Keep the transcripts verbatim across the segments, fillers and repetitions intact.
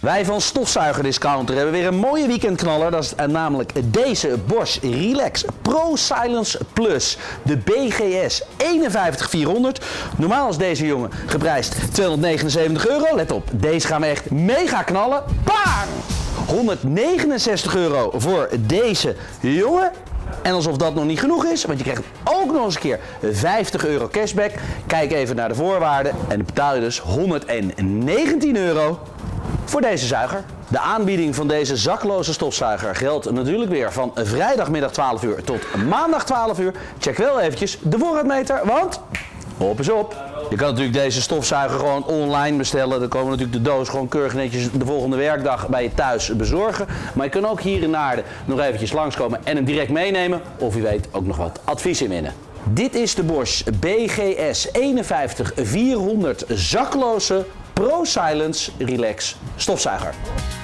Wij van Stofzuigerdiscounter hebben weer een mooie weekendknaller. Dat is namelijk deze Bosch Relax Pro Silence Plus. De B G S eenenvijftig vierhonderd. Normaal is deze jongen geprijsd tweehonderdnegenenzeventig euro. Let op, deze gaan we echt mega knallen. Bang! honderdnegenenzestig euro voor deze jongen. En alsof dat nog niet genoeg is, want je krijgt ook nog eens een keer vijftig euro cashback. Kijk even naar de voorwaarden en dan betaal je dus honderdnegentien euro voor deze zuiger. De aanbieding van deze zakloze stofzuiger geldt natuurlijk weer van vrijdagmiddag twaalf uur tot maandag twaalf uur. Check wel eventjes de voorraadmeter, want op is op. Je kan natuurlijk deze stofzuiger gewoon online bestellen. Dan komen natuurlijk de doos gewoon keurig netjes de volgende werkdag bij je thuis bezorgen. Maar je kan ook hier in Naarden nog eventjes langskomen en hem direct meenemen. Of wie weet ook nog wat advies inwinnen. Dit is de Bosch B G S eenenvijftig vierhonderd zakloze Pro Silence Relax stofzuiger.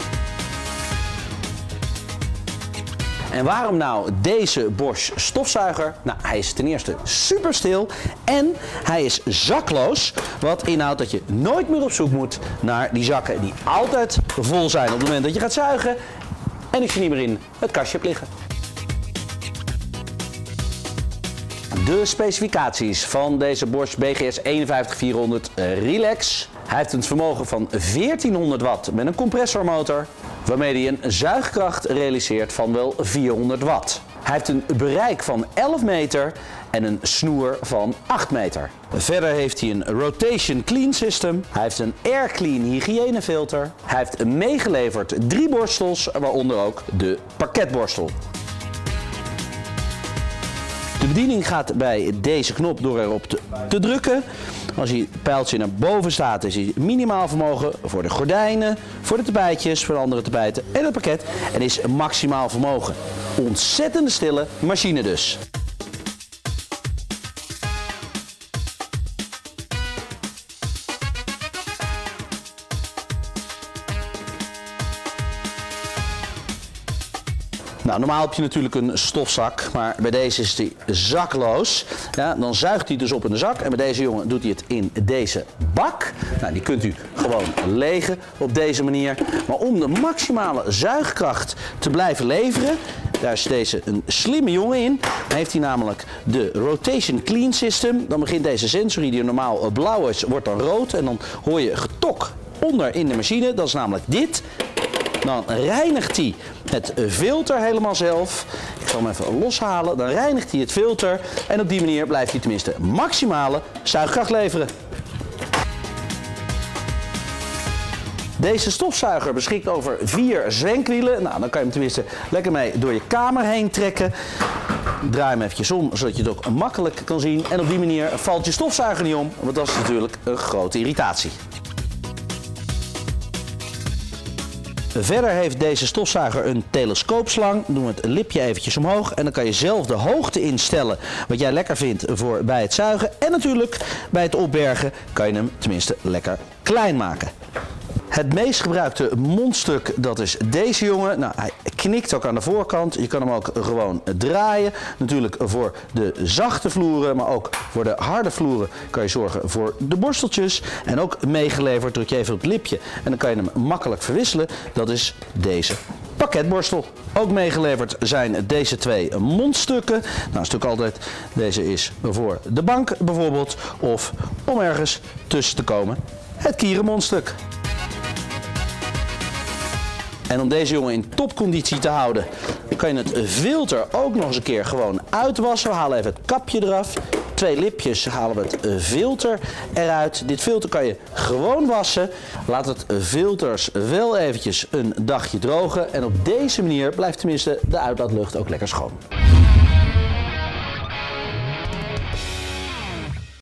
En waarom nou deze Bosch stofzuiger? Nou, hij is ten eerste super stil en hij is zakloos. Wat inhoudt dat je nooit meer op zoek moet naar die zakken die altijd vol zijn op het moment dat je gaat zuigen. En ik zie niet meer in het kastje hebt liggen. De specificaties van deze Bosch B G S eenenvijftig vierhonderd Relax. Hij heeft een vermogen van veertienhonderd watt met een compressormotor, waarmee hij een zuigkracht realiseert van wel vierhonderd watt. Hij heeft een bereik van elf meter en een snoer van acht meter. Verder heeft hij een Rotation Clean System. Hij heeft een Air Clean hygiënefilter. Hij heeft meegeleverd drie borstels, waaronder ook de parketborstel. De bediening gaat bij deze knop door erop te, te drukken. Als je pijltje naar boven staat, is hij minimaal vermogen voor de gordijnen, voor de tapijtjes, voor de andere tapijten en het pakket. En is maximaal vermogen. Ontzettende stille machine dus. Nou, normaal heb je natuurlijk een stofzak, maar bij deze is hij zakloos. Ja, dan zuigt hij dus op in de zak en bij deze jongen doet hij het in deze bak. Nou, die kunt u gewoon legen op deze manier. Maar om de maximale zuigkracht te blijven leveren, daar is deze een slimme jongen in. Dan heeft hij namelijk de Rotation Clean System. Dan begint deze sensor die normaal blauw is, wordt dan rood en dan hoor je getok onder in de machine. Dat is namelijk dit. Dan reinigt hij het filter helemaal zelf. Ik zal hem even loshalen. Dan reinigt hij het filter. En op die manier blijft hij tenminste maximale zuigkracht leveren. Deze stofzuiger beschikt over vier zwenkwielen. Nou, dan kan je hem tenminste lekker mee door je kamer heen trekken. Draai hem eventjes om, zodat je het ook makkelijk kan zien. En op die manier valt je stofzuiger niet om. Want dat is natuurlijk een grote irritatie. Verder heeft deze stofzuiger een telescoopslang. Doen we het lipje eventjes omhoog en dan kan je zelf de hoogte instellen wat jij lekker vindt voor bij het zuigen. En natuurlijk bij het opbergen kan je hem tenminste lekker klein maken. Het meest gebruikte mondstuk, dat is deze jongen. Nou, hij knikt ook aan de voorkant. Je kan hem ook gewoon draaien. Natuurlijk voor de zachte vloeren, maar ook voor de harde vloeren kan je zorgen voor de borsteltjes. En ook meegeleverd, druk je even op het lipje en dan kan je hem makkelijk verwisselen. Dat is deze parketborstel. Ook meegeleverd zijn deze twee mondstukken. Nou, is natuurlijk altijd, deze is voor de bank bijvoorbeeld, of om ergens tussen te komen, het kierenmondstuk. En om deze jongen in topconditie te houden, kan je het filter ook nog eens een keer gewoon uitwassen. We halen even het kapje eraf. Twee lipjes halen we het filter eruit. Dit filter kan je gewoon wassen. Laat het filters wel eventjes een dagje drogen. En op deze manier blijft tenminste de uitlaatlucht ook lekker schoon.